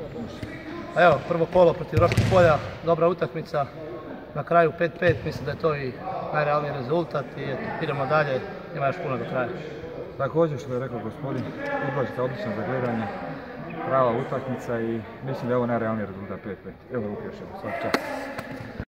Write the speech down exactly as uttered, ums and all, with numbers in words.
Pa evo, prvo kolo protiv Roškog polja, dobra utakmica, na kraju pet pet, mislim da je to i najrealniji rezultat i eto, idemo dalje, ima još puno do kraja. Također što je rekao gospodin, utakmica odlična za gledanje, prava utakmica i mislim da je ovo najrealniji rezultat pet pet. Evo ruke još jedno, svaki čast.